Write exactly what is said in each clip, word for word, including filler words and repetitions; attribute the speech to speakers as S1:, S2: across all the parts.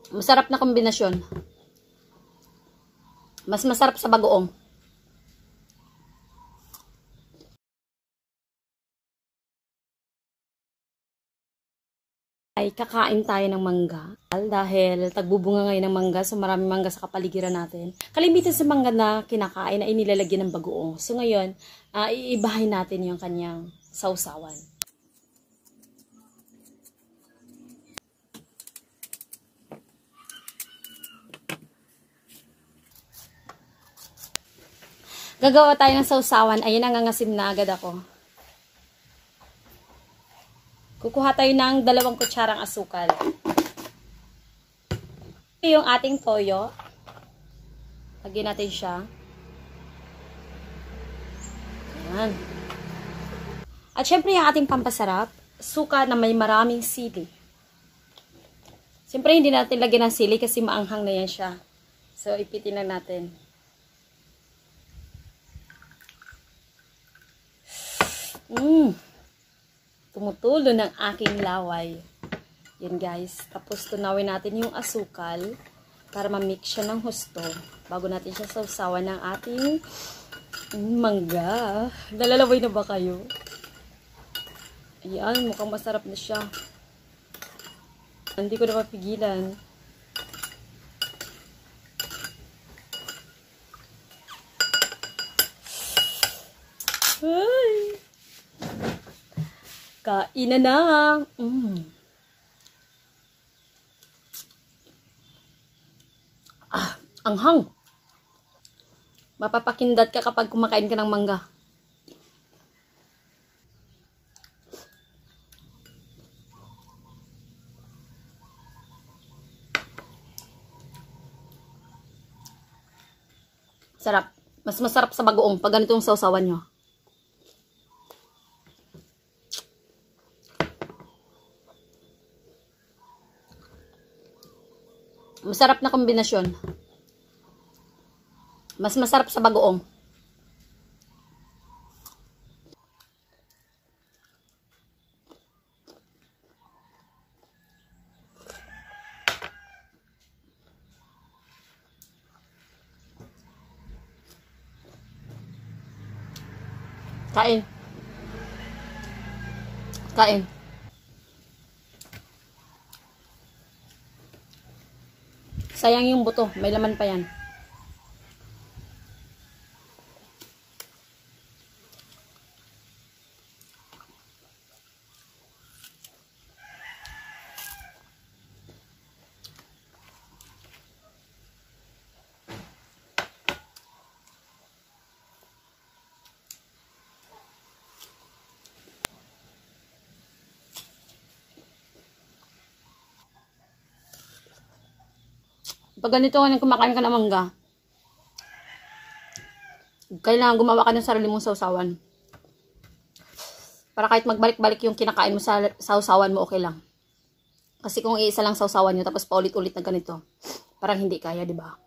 S1: Masarap na kombinasyon. Mas masarap sa bagoong. Ay kakain tayo ng mangga dahil tagbubunga ngayon ng mangga, so maraming mangga sa kapaligiran natin. Kalimitan sa mangga na kinakain ay nilalagyan ng bagoong. So ngayon, uh, iibahin natin yung kanyang sausawan. Gagawa tayo ng sausawan. Ayun, nangangasim na agad ako. Kukuha tayo ng dalawang kutsarang asukal. Ito yung ating toyo. Lagyan natin siya. Ayan. At syempre yung ating pampasarap, suka na may maraming sili. Siyempre hindi natin lagyan ng sili kasi maanghang na yan siya. So ipitin lang natin. Mmm. Tumutulo ng aking laway. Yan guys. Tapos tunawin natin yung asukal para ma-mix siya ng husto bago natin siya sausawan ng ating mangga. Nalalaway na ba kayo? Ayan, mukhang masarap na siya. Hindi ko na mapigilan. Ay! Kainan na. Mm. Ah, anghang. Mapapakindat ka kapag kumakain ka ng mangga. Sarap. Mas masarap sa bagoong pag ganito yung sausawan nyo. Masarap na kombinasyon. Mas masarap sa bagoong. Kain. Kain. Sayang yung buto. May laman pa yan. Pag ganito nga kumakain ka ng mangga, kailangan gumawa ka ng sarili mong sausawan. Para kahit magbalik-balik yung kinakain mo sa sausawan mo, okay lang. Kasi kung iisa lang sausawan nyo, tapos paulit-ulit na ganito, parang hindi kaya, di ba?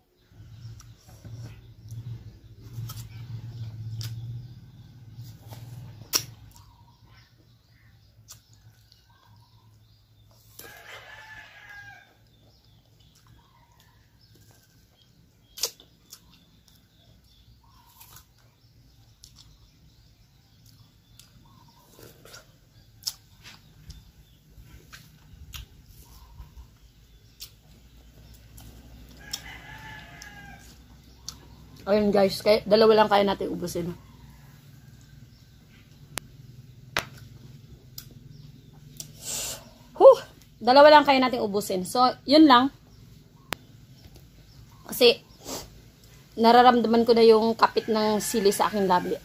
S1: Ayun guys, kaya, dalawa lang kaya natin ubusin. Huh! Dalawa lang kaya natin ubusin. So, yun lang. Kasi, nararamdaman ko na yung kapit ng sili sa aking labi.